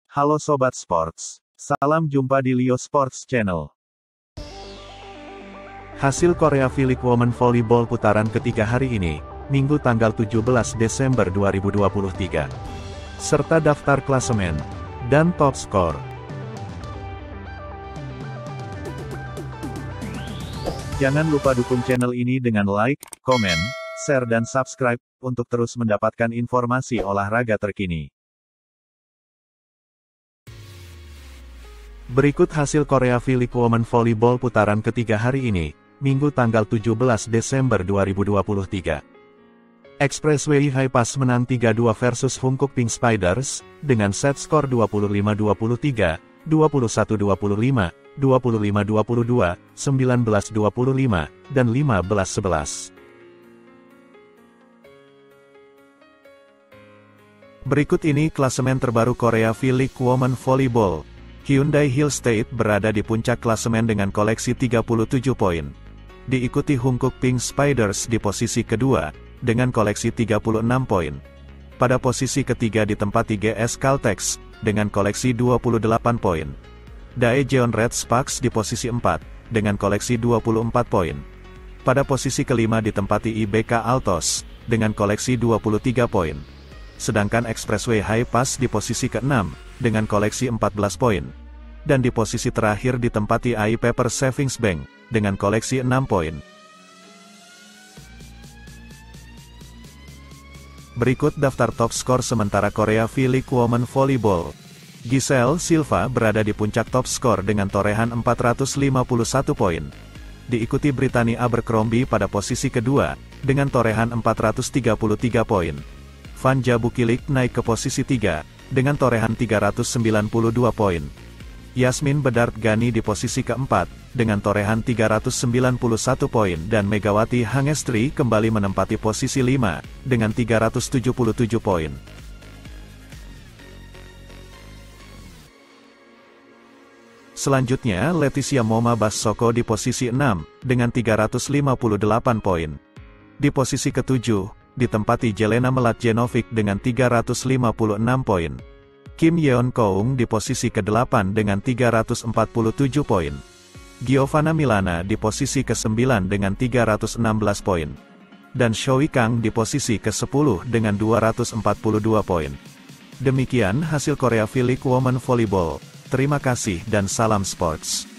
Halo Sobat Sports. Salam jumpa di Leo Sports Channel. Hasil Korea V-League Women Volleyball putaran ketiga hari ini, Minggu tanggal 17 Desember 2023. Serta daftar klasemen dan top skor. Jangan lupa dukung channel ini dengan like, komen, share dan subscribe, untuk terus mendapatkan informasi olahraga terkini. Berikut hasil Korea V-League Women Volleyball putaran ketiga hari ini, Minggu tanggal 17 Desember 2023. Expressway High Pass menang 3-2 versus Hankook Pink Spiders, dengan set skor 25-23, 21-25, 25-22, 19-25, dan 15-11. Berikut ini klasemen terbaru Korea V-League Women Volleyball. Hyundai Hill State berada di puncak klasemen dengan koleksi 37 poin. Diikuti Hankook Pink Spiders di posisi kedua, dengan koleksi 36 poin. Pada posisi ketiga ditempati GS Caltex, dengan koleksi 28 poin. Daejeon Red Sparks di posisi 4, dengan koleksi 24 poin. Pada posisi kelima ditempati IBK Altos, dengan koleksi 23 poin. Sedangkan Expressway High Pass di posisi ke-6, dengan koleksi 14 poin. Dan di posisi terakhir ditempati AI Paper Savings Bank, dengan koleksi 6 poin. Berikut daftar top skor sementara Korea V-League Women Volleyball. Giselle Silva berada di puncak top skor dengan torehan 451 poin. Diikuti Brittany Abercrombie pada posisi kedua, dengan torehan 433 poin. Vanja Bukilik naik ke posisi 3, dengan torehan 392 poin. Yasmin Bedard Gani di posisi keempat, dengan torehan 391 poin dan Megawati Hangestri kembali menempati posisi 5, dengan 377 poin. Selanjutnya Leticia Moma Bassoko di posisi 6, dengan 358 poin. Di posisi ke-7, ditempati Jelena Mladenovic dengan 356 poin. Kim Yeon Koung di posisi ke-8 dengan 347 poin. Giovanna Milana di posisi ke-9 dengan 316 poin. Dan Shui Kang di posisi ke-10 dengan 242 poin. Demikian hasil Korea V-League Women Volleyball. Terima kasih dan salam sports.